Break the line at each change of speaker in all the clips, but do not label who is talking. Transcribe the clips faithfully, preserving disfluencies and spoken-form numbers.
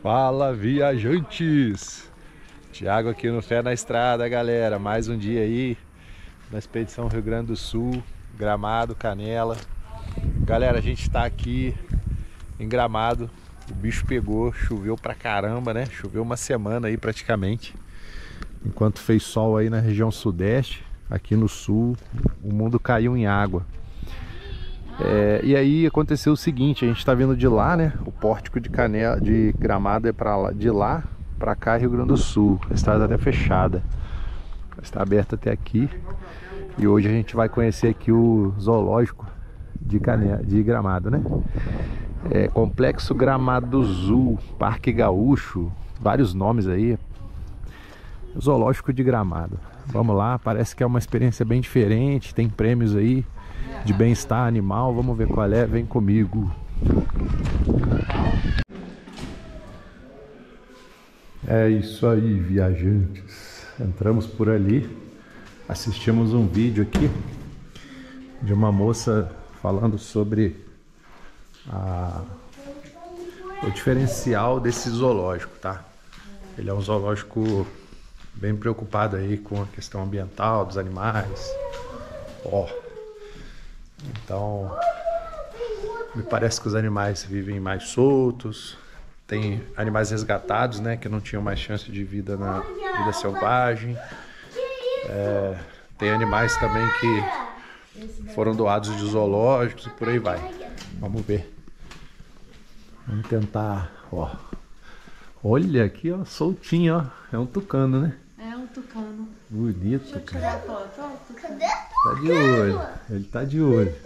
Fala, viajantes! Thiago aqui no Fé na Estrada, galera. Mais um dia aí na expedição Rio Grande do Sul, Gramado, Canela. Galera, a gente tá aqui em Gramado. O bicho pegou, choveu pra caramba, né? Choveu uma semana aí praticamente. Enquanto fez sol aí na região sudeste, aqui no sul, o mundo caiu em água. É, e aí aconteceu o seguinte, a gente tá vindo de lá, né? O pórtico de Canela, de Gramado é para lá, de lá para cá, Rio Grande do Sul. A estrada até fechada, está aberta até aqui. E hoje a gente vai conhecer aqui o zoológico de Canela, de Gramado, né? É, Complexo Gramado Zoo, Parque Gaúcho, vários nomes aí. Zoológico de Gramado. Vamos lá, parece que é uma experiência bem diferente, tem prêmios aí de bem-estar animal, vamos ver qual é, vem comigo. É isso aí, viajantes. Entramos por ali, assistimos um vídeo aqui de uma moça falando sobre a... o diferencial desse zoológico, tá? Ele é um zoológico bem preocupado aí com a questão ambiental dos animais. Ó, então me parece que os animais vivem mais soltos. Tem animais resgatados, né, que não tinham mais chance de vida na vida selvagem. É, tem animais também que foram doados de zoológicos e por aí vai. Vamos ver. Vamos tentar, ó. Olha aqui, ó, soltinho, ó. É um tucano, né?
É um tucano.
Bonito,
Deixa eu
cara.
tirar a foto. Ó, o tucano.
Tá de olho. Ele tá de olho.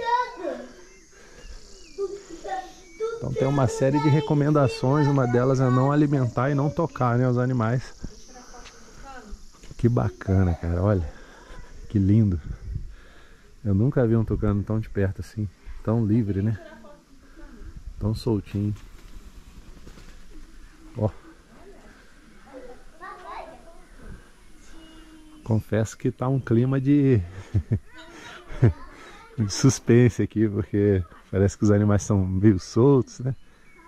Então tem uma série de recomendações. Uma delas é não alimentar e não tocar, né, os animais. Que bacana, cara. Olha. Que lindo. Eu nunca vi um tucano tão de perto assim. Tão livre, né? Tão soltinho. Ó. Confesso que tá um clima de, de suspense aqui, porque parece que os animais são meio soltos, né?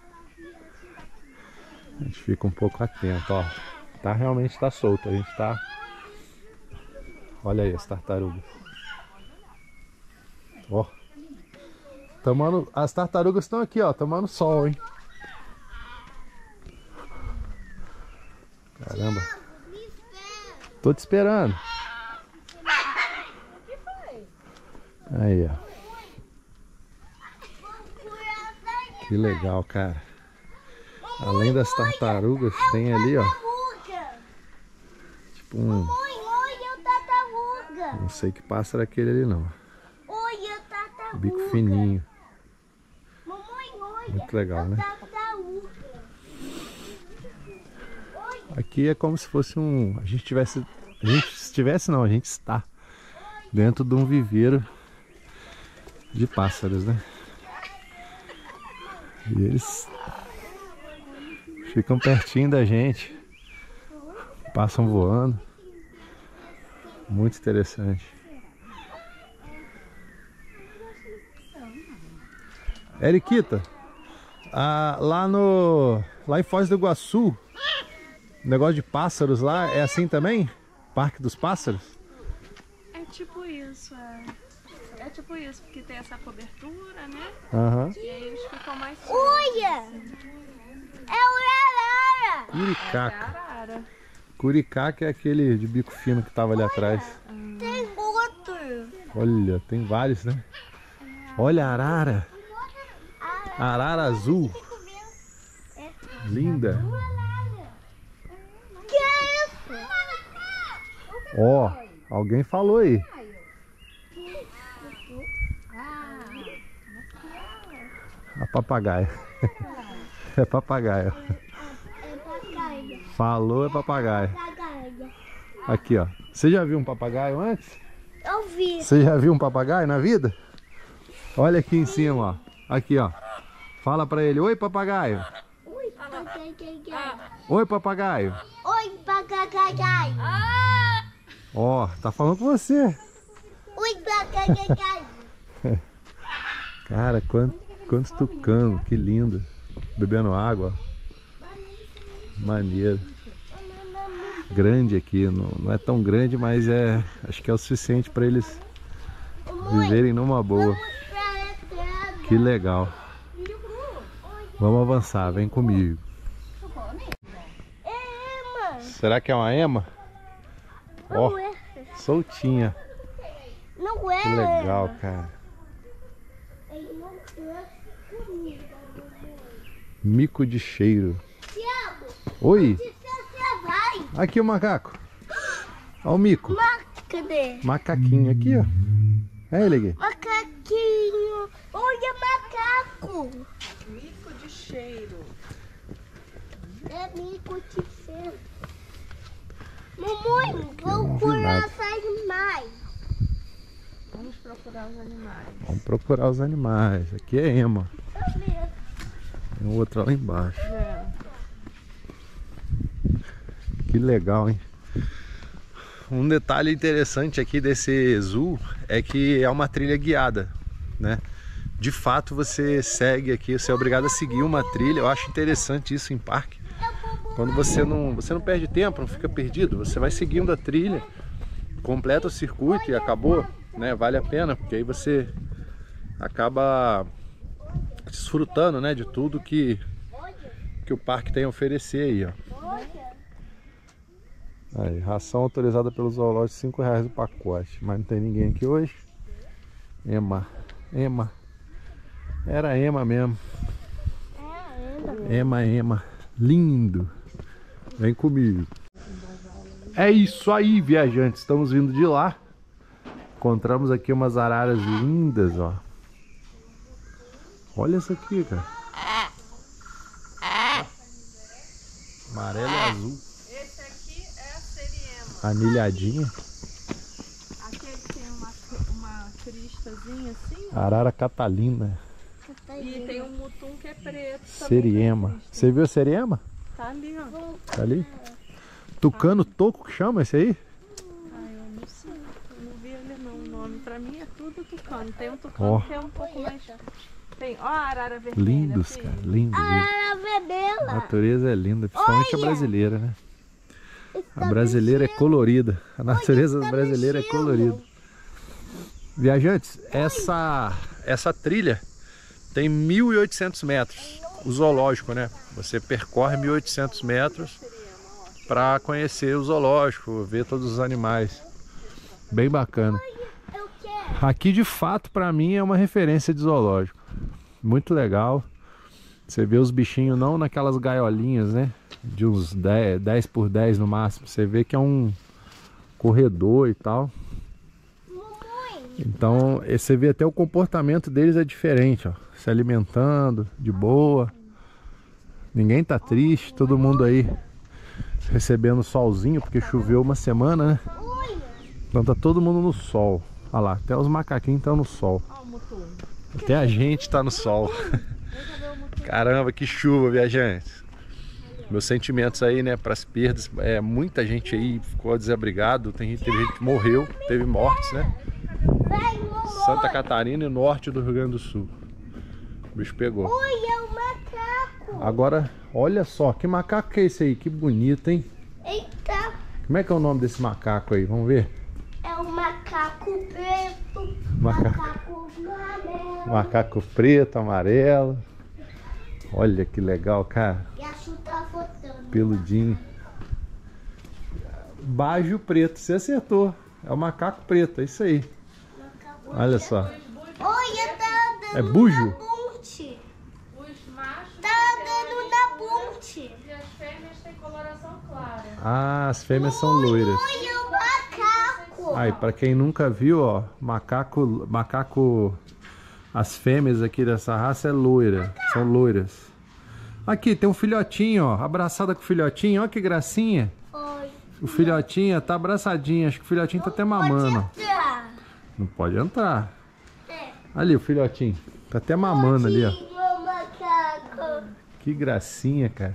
A gente fica um pouco atento, ó. Tá, realmente tá solto, a gente tá... Olha aí as tartarugas. Ó. Tomando... As tartarugas estão aqui, ó, tomando sol, hein? Caramba. Tô te esperando. Aí, ó. Que legal, cara. Além das tartarugas, tem ali, ó. Tipo um... Não sei que pássaro é aquele ali, não. Bico fininho. Muito legal, né? Aqui é como se fosse um... A gente tivesse... A gente estivesse, não, a gente está dentro de um viveiro de pássaros, né? E eles ficam pertinho da gente, passam voando. Muito interessante. Eriquita, ah, lá no... Lá em Foz do Iguaçu, negócio de pássaros lá, é assim também? Parque dos Pássaros?
É tipo isso, é. É tipo isso, porque tem essa cobertura, né?
Aham. Uhum.
E aí eles ficam mais...
Olha! É o arara!
Curicaca.
É arara.
Curicaca é aquele de bico fino que tava ali atrás.
Tem outro!
Olha, tem vários, né? Olha a arara. Arara azul. Linda.
Que é isso?
Ó, alguém falou aí. A papagaia. É papagaio.
É papagaio.
Falou é papagaio.
Papagaio.
Aqui, ó. Você já viu um papagaio antes?
Eu vi.
Você já viu um papagaio na vida? Olha aqui em cima, ó. Aqui, ó. Fala pra ele. Oi, papagaio.
Oi, papagaio.
Oi, papagaio.
Oi, papagaio.
Ó, tá falando com você.
Oi, papagaio.
Cara, quanto, quantos tucanos. Que lindo. Bebendo água. Maneiro. Grande aqui, não, não é tão grande, mas é, acho que é o suficiente para eles viverem numa boa. Que legal. Vamos avançar, vem comigo. Será que é uma ema? Ó, soltinha.
Não é.
Que legal, cara. Mico de cheiro. Oi. Aqui o macaco. Olha o mico.
Cadê?
Macaquinho aqui, ó. É ele aqui.
Macaquinho. Olha, macaco.
Mico de cheiro.
É mico de cheiro. Mamãe, vou
não vi
curar
nada.
os animais.
Vamos procurar os animais.
Vamos procurar os animais. Aqui é ema. Tem outra lá embaixo.
É.
Que legal, hein? Um detalhe interessante aqui desse zoo é que é uma trilha guiada, né? De fato você segue aqui, você é obrigado a seguir uma trilha. Eu acho interessante isso em parque. Quando você não, você não perde tempo, não fica perdido, você vai seguindo a trilha, completa o circuito e acabou, né? Vale a pena, porque aí você acaba desfrutando, né, de tudo que, que o parque tem a oferecer aí, ó. Aí, ração autorizada pelo zoológico, cinco reais o pacote. Mas não tem ninguém aqui hoje. Ema, Ema. Era Ema mesmo. Ema, Ema. Lindo. Vem comigo. É isso aí, viajantes. Estamos vindo de lá. Encontramos aqui umas araras lindas, ó. Olha essa aqui, cara. Amarelo e azul.
Esse aqui é a seriema.
Anilhadinha.
Aquele tem uma, uma cristazinha assim, ó.
Arara catalina.
E tem um mutum que é preto.
Seriema. Você viu a seriema?
Tá ali, ó.
Tá ali? Tucano toco que chama esse aí?
Ah, eu não sei. Eu não vi ele não. O nome pra mim é tudo tucano. Tem um tucano
Ó.
que é um pouco mais. Tem, ó, a arara vermelha.
Lindos,
filho.
cara. Lindos. lindos.
Ah,
A
bebela.
natureza é linda, principalmente a
Olha!
brasileira, né?
Está
A brasileira é
mexendo.
colorida. A natureza
está
brasileira é
mexendo.
colorida. Viajantes, essa, essa trilha tem mil e oitocentos metros. O zoológico, né? Você percorre mil e oitocentos metros para conhecer o zoológico, ver todos os animais. Bem bacana.
Eu quero.
Aqui de fato para mim é uma referência de zoológico. Muito legal. Você vê os bichinhos não naquelas gaiolinhas, né? De uns dez por dez no máximo. Você vê que é um corredor e tal. Então você vê até o comportamento deles é diferente, ó. Se alimentando de boa. Ninguém tá triste, todo mundo aí recebendo solzinho, porque choveu uma semana, né? Então tá todo mundo no sol. Olha lá, até os macaquinhos estão no sol.
Ó, o mutum.
Até a gente tá no sol. Caramba, que chuva, viajantes. Meus sentimentos aí, né, para as perdas. É, muita gente aí ficou desabrigado. Tem gente, teve gente que morreu, teve mortes, né? Santa Catarina e norte do Rio Grande do Sul. O bicho pegou.
Olha o macaco.
Agora, olha só, que macaco que é esse aí? Que bonito, hein?
Eita,
Como é que é o nome desse macaco aí? Vamos ver?
é o macaco preto.
Macaco.
Macaco amarelo.
Macaco preto, amarelo. Olha que legal, cara.
E a Chu tá fotando.
Peludinho. Bajo preto, você acertou. É o macaco preto, é isso aí. Olha só.
Olha, tá dando
É bujo?
na bunte.
Os machos
Tá dando na bunte.
e as fêmeas têm coloração clara.
Ah, as fêmeas são loiras.
Olha o macaco.
Aí, pra quem nunca viu, ó, macaco, macaco, as fêmeas aqui dessa raça é loira, são loiras. Aqui tem um filhotinho, ó, abraçada com o filhotinho, ó que gracinha.
Oi.
O filhotinho tá abraçadinho, acho que o filhotinho tá até mamando, ó.
Pode entrar.
Não pode entrar.
É.
Ali o filhotinho, tá até mamando ali, ó.
Tadinho, macaco.
Que gracinha, cara.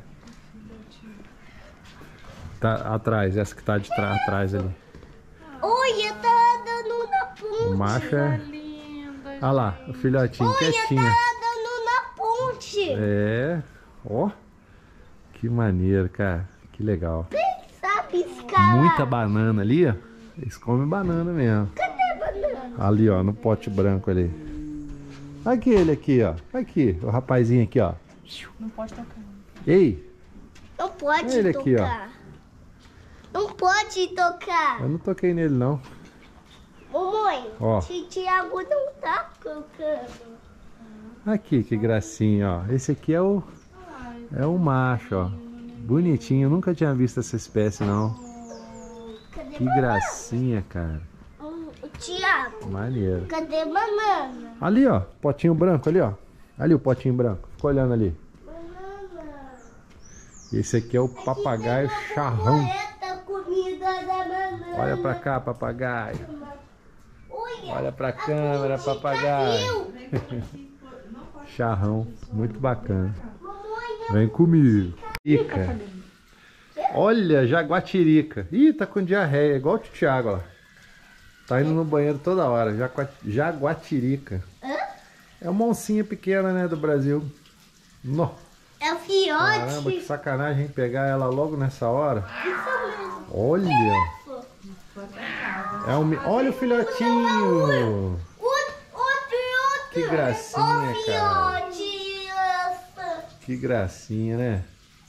Tá atrás, essa que tá de trás, atrás ali.
Olha, tá dando na ponte.
O macho é...
Linda.
Olha lá, o filhotinho
Olha,
quietinho.
tá dando na ponte.
É, ó. Que maneiro, cara. Que legal.
Sabe escalar?
Muita banana ali, ó. Eles comem banana mesmo.
Cadê a banana?
Ali, ó, no pote branco ali. Aquele aqui, ó. Aqui, o rapazinho aqui, ó.
Não pode tocar.
Ei,
Não pode
Ele
tocar.
aqui, ó.
Não pode tocar.
eu não toquei nele, não.
Mamãe,
Ó.
o Thiago não tá tocando.
Aqui, que gracinha, ó. Esse aqui é o... É o macho, ó. Bonitinho. Eu nunca tinha visto essa espécie, não.
Cadê
Que
banana?
gracinha, cara.
Hum, Thiago,
Maneiro.
cadê banana?
Ali, ó. Potinho branco ali, ó. Ali o potinho branco. Fica olhando ali.
Banana.
Esse aqui é o papagaio charrão.
Borboleta, comida da banana.
Olha pra cá, papagaio.
Olha,
Olha pra
a
câmera,
política
papagaio.
viu?
Charrão. Muito bacana.
Mamãe,
Vem comigo. Ica. Olha, jaguatirica. Ih, tá com diarreia. Igual o Thiago, ó. Tá indo no banheiro toda hora. Jagua- Jaguatirica.
Hã?
É uma oncinha pequena, né, do Brasil. Nó.
é o fiote.
Caramba, que sacanagem, hein? Pegar ela logo nessa hora.
Isso mesmo.
Olha. É um... mi- Olha o filhotinho.
Outro, outro, outro.
Que gracinha,
Ô,
cara.
fiote. Nossa.
Que gracinha, né?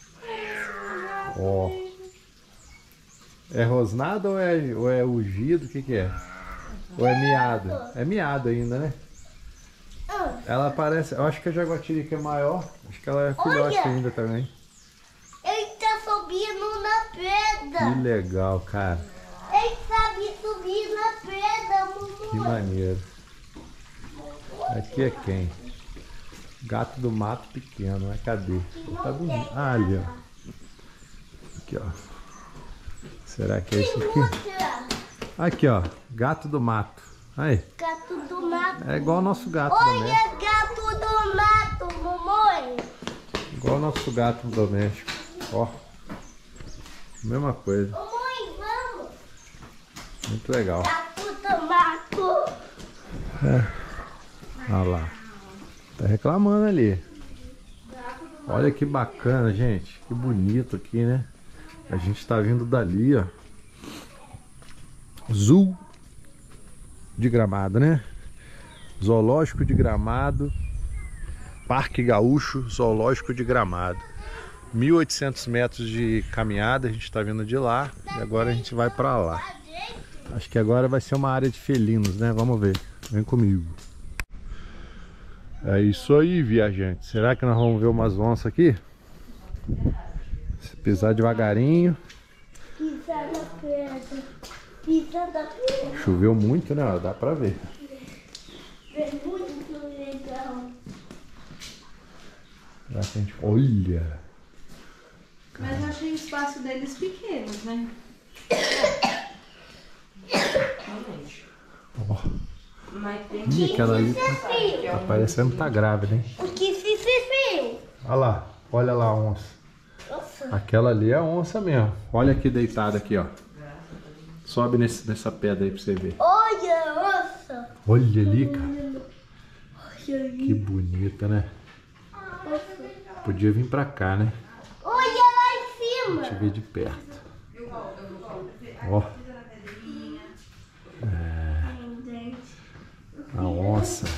Ó. É rosnado ou é, ou é ungido? O que que é? Ou é miado? É miado ainda, né?
Ah,
Ela parece... Eu acho que a jaguatirica é maior. Acho que ela é filhote
Olha.
ainda também.
ele tá subindo na pedra.
Que legal, cara.
Ele sabe subir na pedra,
Que
mamãe.
maneiro. Aqui é quem? Gato do mato pequeno, mas cadê? Tá dormindo. Ah, ali, ó. Aqui, ó. Será que é isso aqui?
Outra.
Aqui, ó. Gato do mato. Aí.
Gato do mato.
É igual o nosso gato doméstico.
Olha, gato do mato, mamãe.
Igual o nosso gato doméstico. Ó. Mesma coisa.
Mamãe, vamos.
Muito legal.
Gato do mato.
Olha lá. Tá reclamando ali. Olha que bacana, gente. Que bonito aqui, né? A gente tá vindo dali, ó. Zoo de Gramado, né? Zoológico de Gramado. Parque Gaúcho, Zoológico de Gramado. mil e oitocentos metros de caminhada, a gente tá vindo de lá. E agora a gente vai pra lá. Acho que agora vai ser uma área de felinos, né? Vamos ver. Vem comigo. É isso aí, viajante. Será que nós vamos ver umas onças aqui? Se pisar devagarinho.
Pisa na pedra. Pisa na pedra.
Choveu muito, né? Dá pra ver.
É muito legal.
Será que a gente... Olha!
Mas eu achei o espaço deles pequenos, né?
Ó.
Mas tem
Ih, aquela ali tá, tá parecendo que tá grávida, hein?
O que se fez?
Olha lá. Olha lá a onça.
Nossa.
Aquela ali é a onça mesmo. Olha aqui deitada aqui, ó. Sobe nesse, nessa pedra aí pra você ver.
Olha, nossa.
Olha ali, cara.
Olha ali.
Que bonita, né? Podia vir pra cá, né?
Olha lá em
Deixa eu
cima.
ver de perto. Ó. A onça.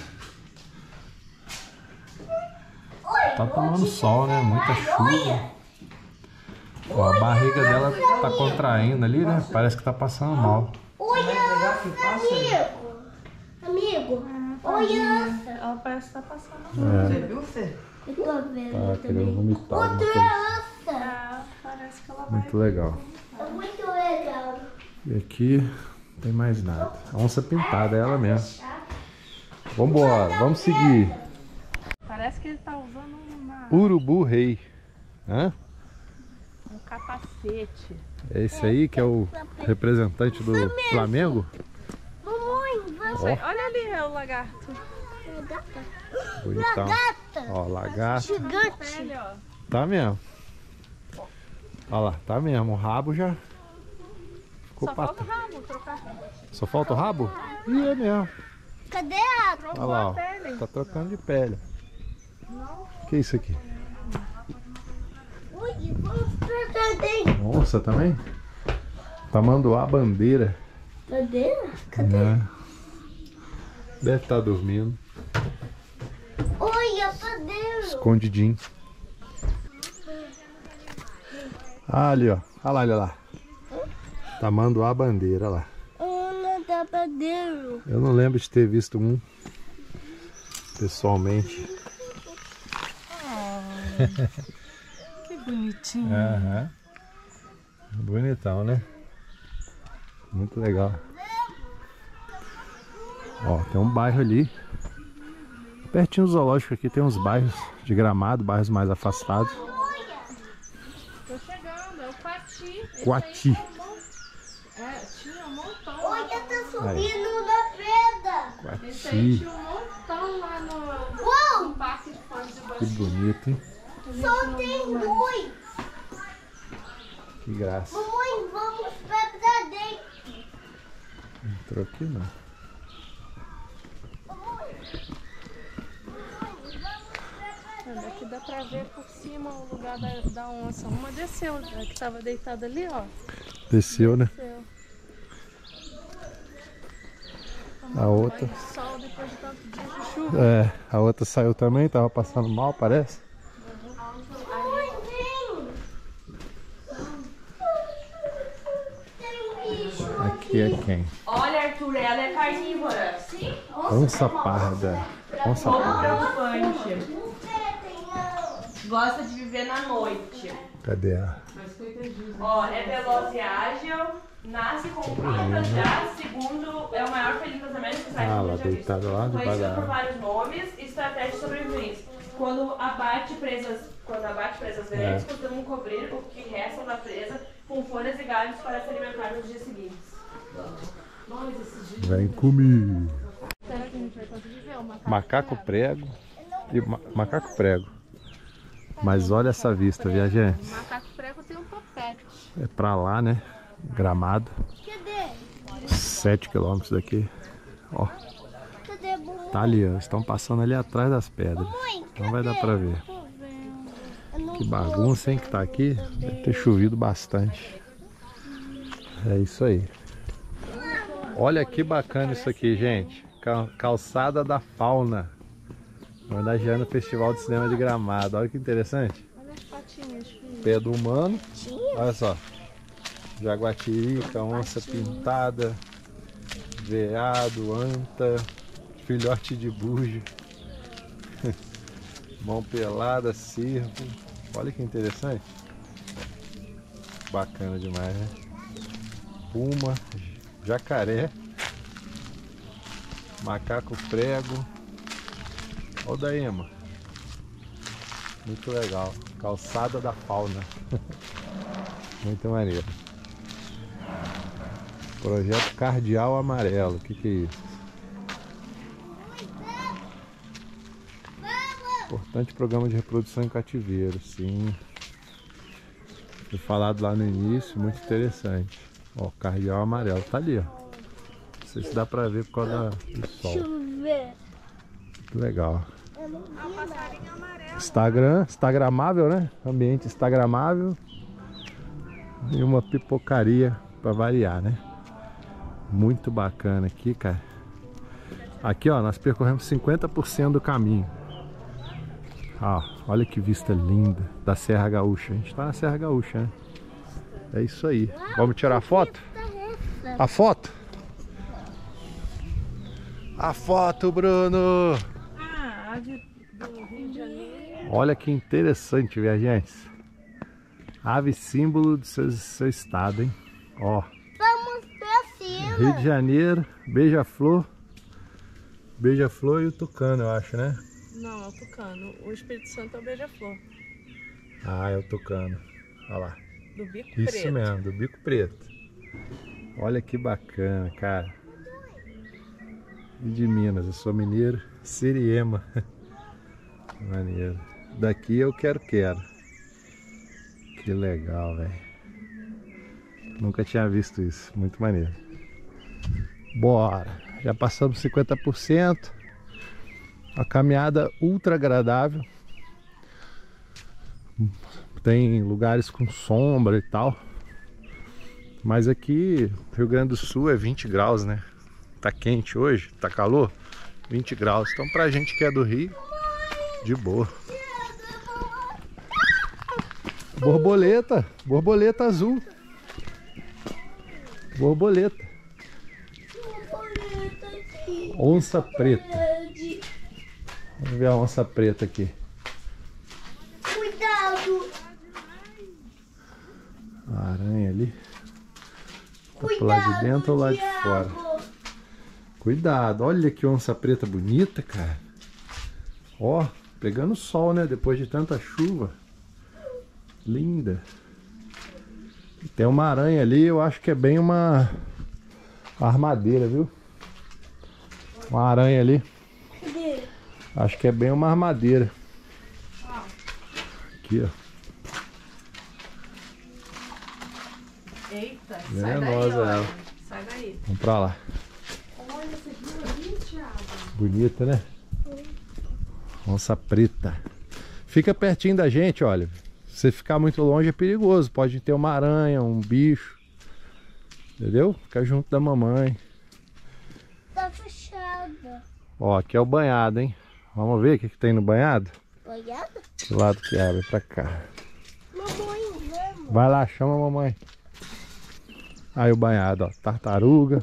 Tá tomando sol, né? Muita chuva. Ó, a barriga dela tá contraindo ali, né? Parece que tá passando mal.
Olha, amigo. Amigo. Olha, nossa.
Ela parece que tá passando.
É,
Viu, Fê?
Eu tô vendo
tá
também.
querendo vomitar alguma
Outra
coisa.
onça.
Ah, parece que ela vai.
Muito legal.
É muito legal.
E aqui não tem mais nada. A onça pintada, é ela mesmo. Vambora, vamos seguir.
Parece que ele tá usando uma,
Urubu rei. Hã?
um capacete.
É esse aí que é o representante do Flamengo?
Mamãe, vamos.
Ó,
Olha ali é o lagarto.
Gata.
bonitão.
Gata.
Ó, lagarto.
Gigante.
Ele, ó.
Tá mesmo. Olha lá, tá mesmo. O rabo já ficou
Só
pra
falta o
trás.
rabo, trocar.
Só falta o rabo? Ih, é mesmo.
Cadê a água?
Olha lá, ó.
pele.
Tá trocando de pele. O que é isso aqui?
Olha, E vamos pra também.
Onça também? Tamanduá bandeira.
Bandeira? Cadê?
É. Deve estar dormindo.
Olha, bandeira.
Escondidinho. Ah, ali, ó. Olha lá, olha lá. Tamanduá bandeira, olha lá.
Olha da bandeira.
Eu não lembro de ter visto um pessoalmente.
Que bonitinho.
Aham. Bonitão, né? Muito legal. Ó, tem um bairro ali. Pertinho do zoológico aqui tem uns bairros de Gramado, bairros mais afastados.
Tô chegando, é o Quati.
Quati.
É, tinha um montão.
Olha, tá subindo na pedra.
Esse aí
Quati.
tinha um montão lá no,
Uau!
no parque de fãs de
Que
Bandido.
bonito, hein?
Só tem dois.
Que graça.
Mamãe, vamos pra dentro.
Entrou aqui não.
Daqui dá pra ver por cima o lugar da, da onça. Uma desceu, a que tava deitada ali, ó.
Desceu, né?
Desceu.
A outra.
Banho de sol depois de tanto dia de chuva.
É, a outra saiu também, tava passando mal, parece.
Mamãe, vem. Tem um bicho.
Aqui é quem?
Olha, Arthur, ela é carnívora. Sim?
Onça parda. Onça
Pouco
parda.
preocupante.
Não tem, não.
Gosta de viver na noite.
Cadê ela?
Ó, é veloz e ágil. Nasce com pintas já. Segundo, é o maior feliz das Américas. que
Ah, lá
já visto.
deitada lá debaixo
Conhecida
da
por
árvore.
vários nomes e estratégias de sobrevivência. Quando abate presas, quando abate presas grandes,
É.
costumam cobrir o que resta da presa com folhas e galhos para se alimentar nos dias seguintes.
Vem comigo.
Será que a gente vai conseguir ver o macaco?
Macaco prego e ma macaco prego. Mas olha essa vista, viajante.
O macaco prego tem um topete.
É pra lá, né? Gramado.
Cadê?
sete quilômetros daqui. Ó,
Cadê, mamãe?
tá ali, ó. Estão passando ali atrás das pedras.
Mãe,
Não vai dar pra ver.
Tô vendo.
eu não
Que bagunça, hein, que tá aqui. Deve ter chovido bastante. É isso aí. Olha que bacana isso aqui, gente. Cal- Calçada da Fauna. Homenageando o Festival de Cinema de Gramado. Olha que interessante.
Olha as patinhas, filho.
Pé do humano. Olha só. Jaguatirica, onça pintada, veado, anta, filhote de bujo, mão pelada, cervo. Olha que interessante. Bacana demais, né? Puma, jacaré, macaco prego. Olha o da Ema. Muito legal. Calçada da Fauna. Muito maneiro. Projeto Cardeal Amarelo. O que, que é isso? Importante programa de reprodução em cativeiro, sim. Foi falado lá no início, muito interessante. Ó, Cardeal Amarelo. Tá ali, ó. Não sei se dá pra ver por causa da- do sol.
Deixa eu ver.
Muito legal.
Eu não
Ah, o
vi nada.
passarinho amarelo.
Instagram, instagramável, né? Ambiente instagramável. E uma pipocaria pra variar, né? Muito bacana aqui, cara. Aqui, ó, nós percorremos cinquenta por cento do caminho. Ah, olha que vista linda da Serra Gaúcha. A gente tá na Serra Gaúcha, né? É isso aí. Vamos tirar a foto? A foto? A foto, Bruno!
Ah, a de, do Rio de Janeiro.
Olha que interessante, viajantes. Ave símbolo do seu, seu estado, hein? Ó,
Vamos pra cima.
Rio de Janeiro, beija-flor. Beija-flor e o tucano, eu acho, né?
Não, é o tucano. O Espírito Santo é o beija-flor.
Ah, é o tucano. Olha lá.
Do bico
Isso
preto.
mesmo, do bico preto. Olha que bacana, cara. E de Minas, eu sou mineiro, Siriema. Maneiro. Daqui eu quero, quero. Que legal, velho. Nunca tinha visto isso. Muito maneiro. Bora. Já passamos cinquenta por cento. Uma caminhada ultra agradável. tem lugares com sombra e tal. Mas aqui, Rio Grande do Sul é vinte graus, né? Tá quente hoje, tá calor, vinte graus. Então pra gente que é do Rio, de boa. Borboleta, borboleta azul. Borboleta. Onça preta. Vamos ver a onça preta aqui.
Cuidado!
A aranha ali. Tá pro lado de dentro ou lá de fora? Cuidado, olha que onça preta bonita, cara. Ó, pegando sol, né? Depois de tanta chuva. Linda. E tem uma aranha ali, eu acho que é bem uma armadeira, viu? Uma aranha ali. Acho que é bem uma armadeira. Aqui, ó.
Eita, sai
Venenosa
daí,
ela.
olha. Sai daí.
Vamos pra lá.
Olha essa aqui, é Thiago.
Bonita, né? Onça preta. Fica pertinho da gente, olha. Se você ficar muito longe é perigoso. Pode ter uma aranha, um bicho. Entendeu? Fica junto da mamãe.
Tá fechada.
Ó, aqui é o banhado, hein? Vamos ver o que, que tem no banhado?
Banhada?
Do lado que abre pra cá.
Mamãe, vamos.
Vai lá, chama a mamãe. Aí o banhado, ó. Tartaruga.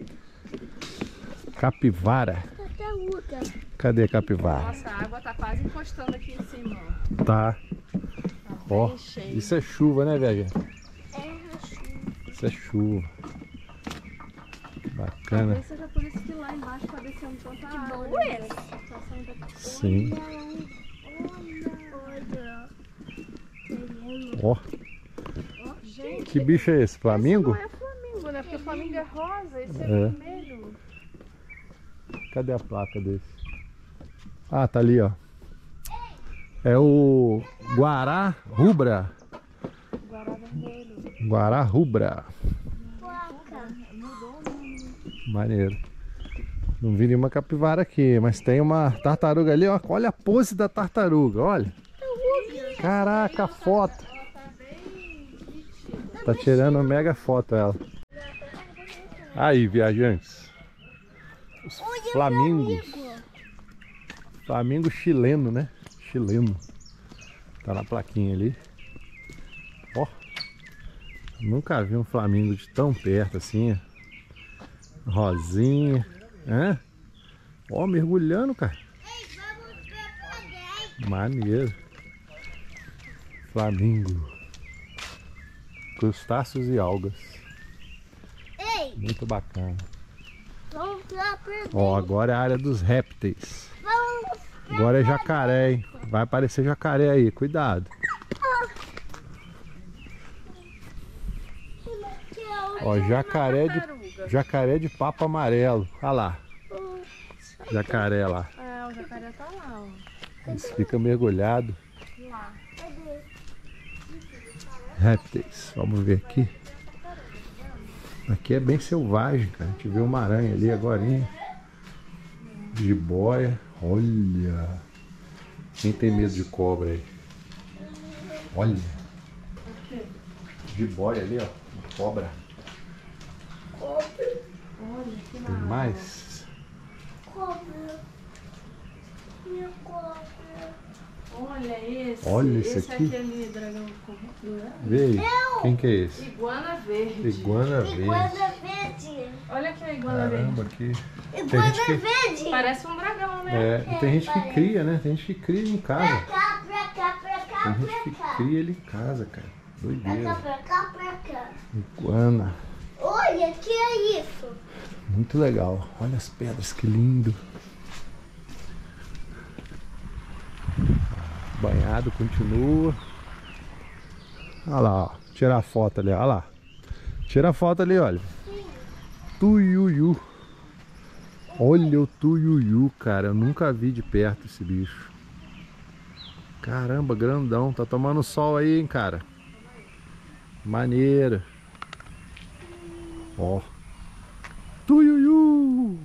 Capivara.
Tartaruga.
Cadê a capivara?
Nossa, a água tá quase encostando aqui em cima, ó.
Tá.
Tá
Ó,
bem cheio.
isso é chuva, né, velho?
É assim.
Isso é chuva. Bacana.
Talvez seja por isso que lá embaixo tá descendo tanta água.
bom
né?
esse.
Tá saindo aqui.
Sim.
Olha. Olha.
Ó,
Ó, gente,
que bicho é esse? Flamingo?
não é flamingo, né? Porque o flamingo é rosa, esse é,
É.
vermelho.
Cadê a placa desse? Ah, tá ali, ó. É o Guará rubra.
Guará vermelho.
Guará rubra.
Placa.
Mudou o nome.
Maneiro. Não vi nenhuma capivara aqui, mas tem uma tartaruga ali, ó. Olha a pose da tartaruga, olha. Caraca, a foto.
Ela tá bem nítida.
Tá tirando uma mega foto ela. Aí, viajantes. Os flamingos. Flamingo chileno, né? Chileno. Tá na plaquinha ali. Ó. Nunca vi um flamingo de tão perto assim. Ó. Rosinha. Hã? Ó, mergulhando, cara. Maneiro. Flamingo. Crustáceos e algas.
Ei,
Muito bacana.
vamos lá pra
Ó, agora é a área dos répteis.
Vamos.
Agora é jacaré, hein? Vai aparecer jacaré aí, cuidado. Ó, jacaré de, jacaré de papo amarelo. Olha lá, jacaré lá.
É, o jacaré tá lá, ó.
Eles ficam mergulhados.
Lá.
Répteis, vamos ver aqui. Aqui é bem selvagem, cara. A gente vê uma aranha ali agorinha. Jiboia. Olha. Quem tem medo de cobra aí? Olha. Jiboia ali, ó. Uma cobra.
Olha, que
Tem mais?
Cobra. Minha cobra.
Olha esse.
Olha esse
esse
aqui.
é aquele dragão corrupto, né?
Vê aí. Quem que é esse?
Iguana verde.
Iguana verde.
Iguana verde.
Olha aqui a iguana
Caramba,
verde.
aqui. Tem
Iguana
gente que,
verde.
Parece um dragão, né?
é, e tem gente que cria, né? Tem gente que cria em
Pra
casa.
cá, pra cá, pra cá,
Tem gente que
pra cá.
cria ele em casa, cara.
Pra cá,
Doideira.
pra cá, pra cá.
Iguana.
Olha, que é isso?
Muito legal. Olha as pedras, que lindo. Banhado continua. Olha lá, ó. Tirar a foto ali, olha lá. Tira a foto ali, olha. Tuiuiu. Olha o tuiuiu, cara. Eu nunca vi de perto esse bicho. Caramba, grandão. Tá tomando sol aí, hein, cara. Maneiro. Ó. Tuiuiu.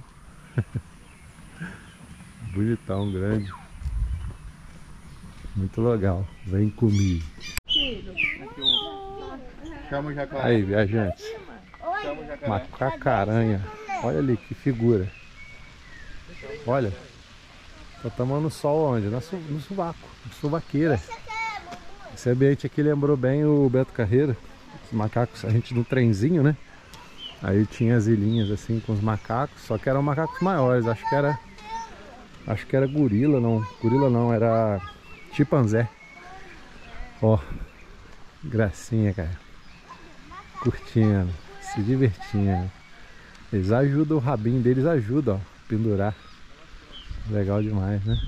Bonitão, grande. Muito legal. Vem comigo.
filho.
Aqui o... Chama o jacaré.
Aí, viajantes.
Chama o jacaré.
Macacaranha. Olha ali que figura. Olha. Tá tomando sol onde? No, su no sovaco. No suvaqueira. Esse ambiente aqui lembrou bem o Beto Carreiro. Os macacos, a gente no trenzinho, né? Aí tinha as ilhinhas assim com os macacos. Só que eram macacos maiores. Acho que era... Acho que era gorila, não. Gorila não, era chimpanzé. Ó. Gracinha, cara. Curtindo. Se divertindo. Eles ajudam, o rabinho deles ajuda, ó. Pendurar. Legal demais, né?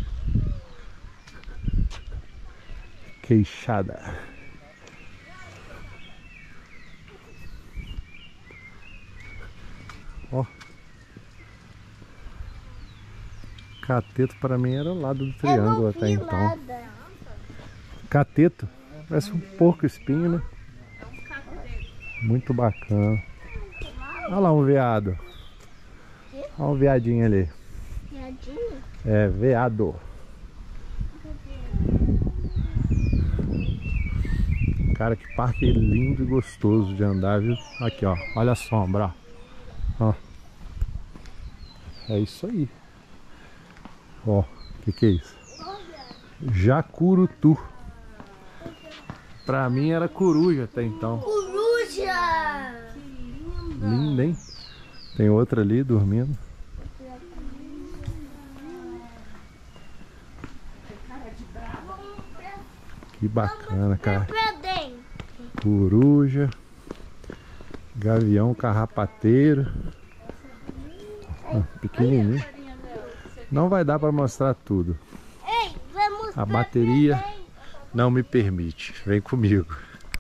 Queixada. Ó. Cateto para mim era o lado do triângulo até então. Cateto. Parece um porco espinho, né? Muito bacana. Olha lá um veado. Olha um veadinho ali.
Veadinho?
É, veado. Cara, que parque lindo e gostoso de andar, viu? Aqui, ó. Olha a sombra, ó. Ó. É isso aí. Ó, o que que é isso? Jacurutu. Pra mim era coruja até então.
Coruja!
Linda, hein? Tem outra ali dormindo. Que bacana, cara. Coruja. Gavião carrapateiro. Ah, pequenininho. Não vai dar para mostrar tudo.
Ei, vamos
A bateria não me permite. Vem comigo.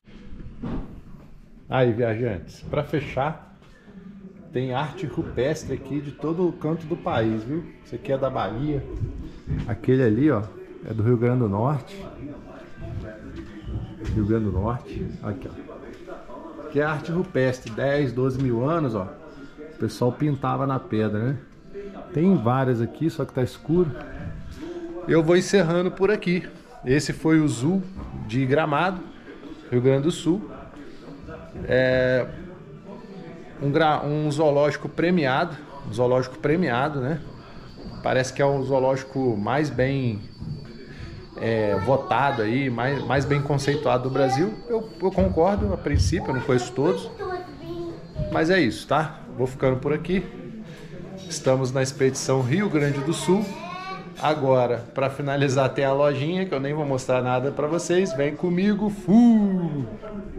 Aí, viajantes, para fechar, tem arte rupestre aqui de todo o canto do país, viu? Esse aqui é da Bahia. Aquele ali, ó, é do Rio Grande do Norte. Rio Grande do Norte. Aqui, ó. Que é arte rupestre, dez, doze mil anos, ó. O pessoal pintava na pedra, né? Tem várias aqui, só que tá escuro. Eu vou encerrando por aqui. Esse foi o Zoo de Gramado, Rio Grande do Sul. É um, gra... um zoológico premiado. Um zoológico premiado, né? Parece que é o zoológico mais bem é, votado aí, mais, mais bem conceituado do Brasil. Eu, eu concordo, a princípio, eu não conheço todos. Mas é isso, tá? Vou ficando por aqui. Estamos na expedição Rio Grande do Sul. Agora, para finalizar, tem a lojinha, que eu nem vou mostrar nada para vocês. Vem comigo, fui!